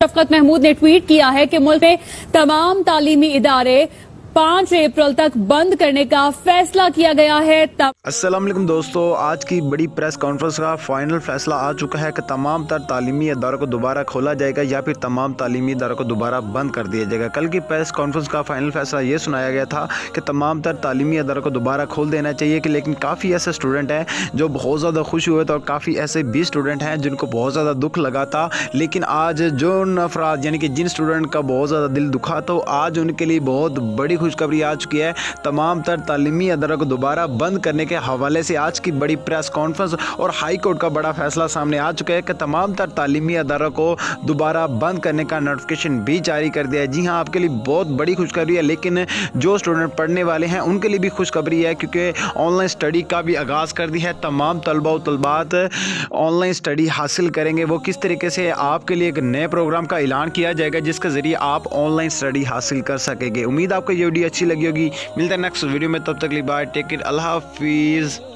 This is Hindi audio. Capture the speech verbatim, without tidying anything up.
शफकत महमूद ने ट्वीट किया है कि मुल्क में तमाम तालीमी इदारे पाँच अप्रैल तक बंद करने का फैसला किया गया है। अस्सलाम वालेकुम दोस्तों, आज की बड़ी प्रेस कॉन्फ्रेंस का फाइनल फैसला आ चुका है कि तमाम तर तालीमी इदारों को दोबारा खोला जाएगा या फिर तमाम तालीमी इदारों को दोबारा बंद कर दिया जाएगा। कल की प्रेस कॉन्फ्रेंस का फाइनल फैसला ये सुनाया गया था कि तमाम तर तालीमी इदारों को दोबारा खोल देना चाहिए कि लेकिन काफ़ी ऐसे स्टूडेंट हैं जो बहुत ज़्यादा खुश हुए थे और काफ़ी ऐसे भी स्टूडेंट हैं जिनको बहुत ज़्यादा दुख लगा था। लेकिन आज जो अफराद यानी कि जिन स्टूडेंट का बहुत ज़्यादा दिल दुखा तो आज उनके लिए बहुत बड़ी खुशखबरी आ चुकी है। तमाम तर तालीमी इदारों को दोबारा बंद करने के हवाले से आज की बड़ी प्रेस कॉन्फ्रेंस और हाई कोर्ट का बड़ा फैसला सामने आ चुका है कि तमाम तर तालीमी इदारों को दोबारा बंद करने का नोटिफिकेशन भी जारी कर दिया है। जी हां, आपके लिए बहुत बड़ी खुशखबरी है, लेकिन जो स्टूडेंट पढ़ने वाले हैं उनके लिए भी खुशखबरी है क्योंकि ऑनलाइन स्टडी का भी आगाज़ कर दिया है। तमाम तलबा और तलबात ऑनलाइन स्टडी हासिल करेंगे। वो किस तरीके से आपके लिए एक नए प्रोग्राम का ऐलान किया जाएगा जिसके ज़रिए आप ऑनलाइन स्टडी हासिल कर सकेंगे। उम्मीद आपको ये वीडियो अच्छी लगी होगी। मिलते हैं नेक्स्ट वीडियो में, तब तक के लिए बाय, टेक केयर, अल्लाह हाफिज़।